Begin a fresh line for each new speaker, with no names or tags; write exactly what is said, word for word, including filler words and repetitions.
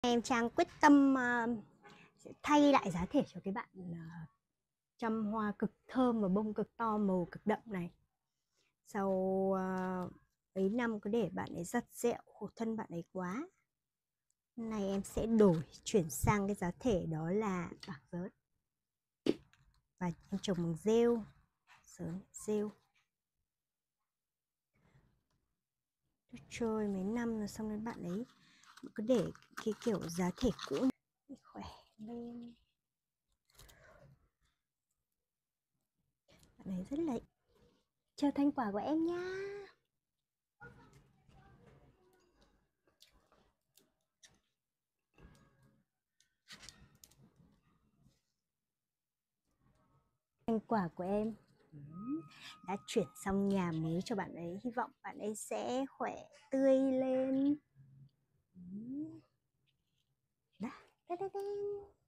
Em Trang quyết tâm uh, sẽ thay lại giá thể cho cái bạn uh, trăm hoa cực thơm và bông cực to màu cực đậm này. Sau uh, mấy năm cứ để bạn ấy giặt dẹo khổ thân bạn ấy quá. Hôm nay em sẽ đổi chuyển sang cái giá thể đó là bạc rớt. Và em trồng bằng rêu, sớm rêu. Chơi mấy năm rồi xong đến bạn ấy cứ để cái kiểu giá thể cũ này khỏe lên. Bạn ấy rất là chờ thành quả của em nha. Thành quả của em đã chuyển xong nhà mới cho bạn ấy, hy vọng bạn ấy sẽ khỏe tươi lên. Đó.